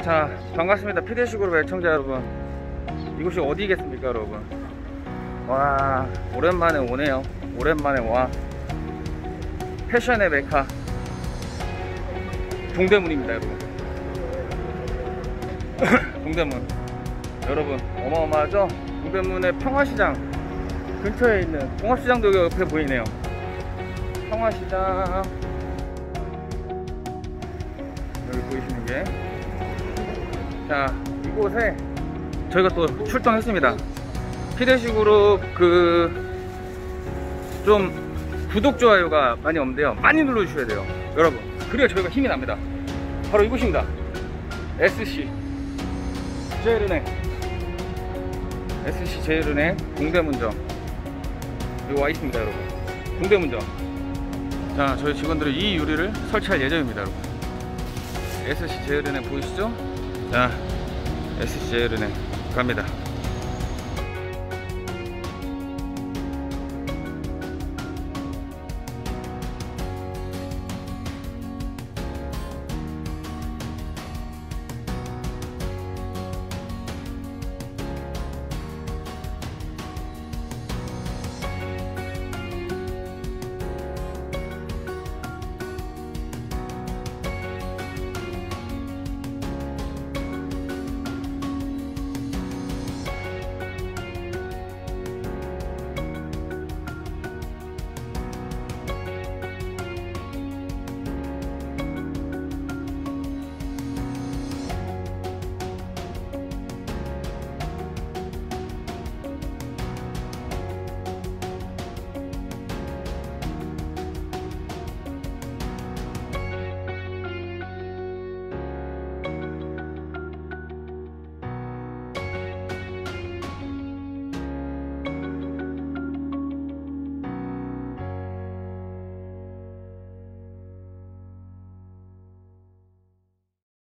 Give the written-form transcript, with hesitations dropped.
자, 반갑습니다. 피대식으로 애청자 여러분. 이곳이 어디겠습니까 여러분? 와, 오랜만에 오네요. 오랜만에 와. 패션의 메카 동대문입니다 여러분. 동대문 여러분 어마어마하죠? 동대문의 평화시장 근처에 있는 종합시장도 여기 옆에 보이네요. 평화시장 여기 보이시는 게, 자, 이곳에 저희가 또 출동했습니다. 피대식으로 좀 구독, 좋아요가 많이 없는데요. 많이 눌러주셔야 돼요 여러분. 그래야 저희가 힘이 납니다. 바로 이곳입니다. SC 제일은행, SC 제일은행 동대문점 여기 와 있습니다 여러분. 동대문점. 자, 저희 직원들은 이 유리를 설치할 예정입니다 여러분. SC 제일은행 보이시죠? 자, SC 제일은행 갑니다.